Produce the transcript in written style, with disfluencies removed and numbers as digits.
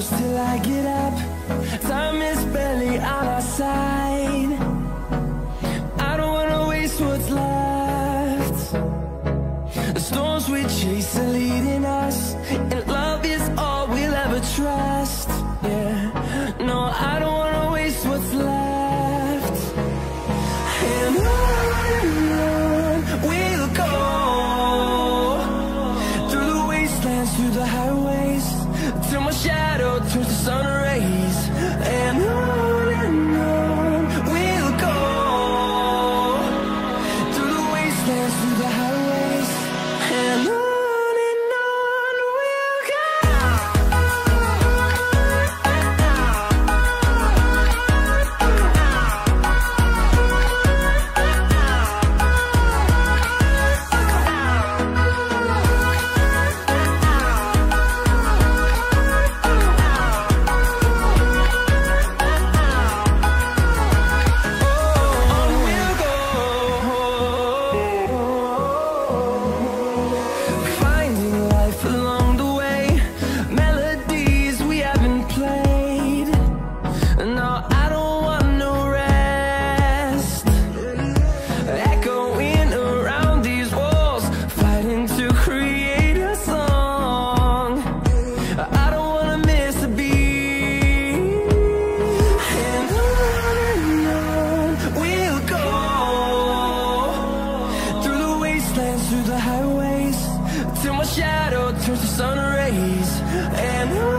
close till I get up. Time is barely on our side. I don't wanna waste what's left. The storms we chase are leading us, and love is all we'll ever trust. Yeah, no, I don't wanna waste what's left. And on we'll go, through the wastelands, through the highways, till my shadow turns to sun rays. And on we'll go, through the wastelands, through the highways, and on we'll go. Finding life along the way, melodies we haven't played. No, I don't want no rest. Echoing around these walls, fighting to create a song. I don't wanna miss a beat. And on we'll go, through the wastelands, through the highways, till my shadow turns to sun rays. And